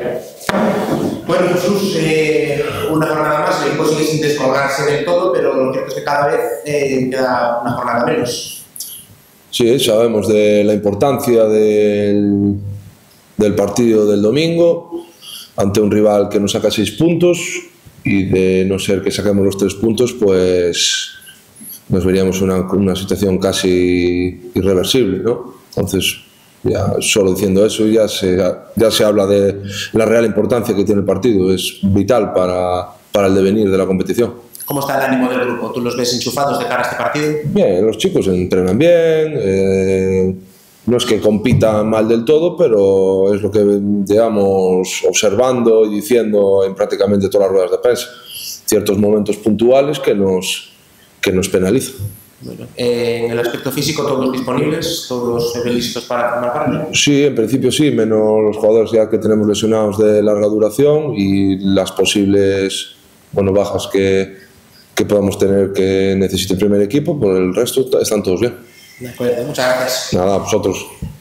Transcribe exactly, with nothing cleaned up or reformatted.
Bueno, Jesús, eh, una jornada más, el equipo sigue sin descolgarse del todo, pero lo cierto es que cada vez eh, queda una jornada menos. Sí, sabemos de la importancia del, del partido del domingo ante un rival que nos saca seis puntos y de no ser que saquemos los tres puntos, pues nos veríamos una, una situación casi irreversible, ¿no? Entonces, ya solo diciendo eso ya se, ya se habla de la real importancia que tiene el partido, es vital para, para el devenir de la competición. ¿Cómo está el ánimo del grupo? ¿Tú los ves enchufados de cara a este partido? Bien, los chicos entrenan bien, eh, no es que compitan mal del todo, pero es lo que llevamos observando y diciendo en prácticamente todas las ruedas de prensa. Ciertos momentos puntuales que nos, que nos penalizan. Bueno, eh, en el aspecto físico, ¿todos disponibles? ¿Todos listos para formar parte? Sí, en principio sí, menos los jugadores ya que tenemos lesionados de larga duración y las posibles bueno, bajas que, que podamos tener que necesite el primer equipo, por el resto están todos bien. De acuerdo, muchas gracias. Nada, a vosotros.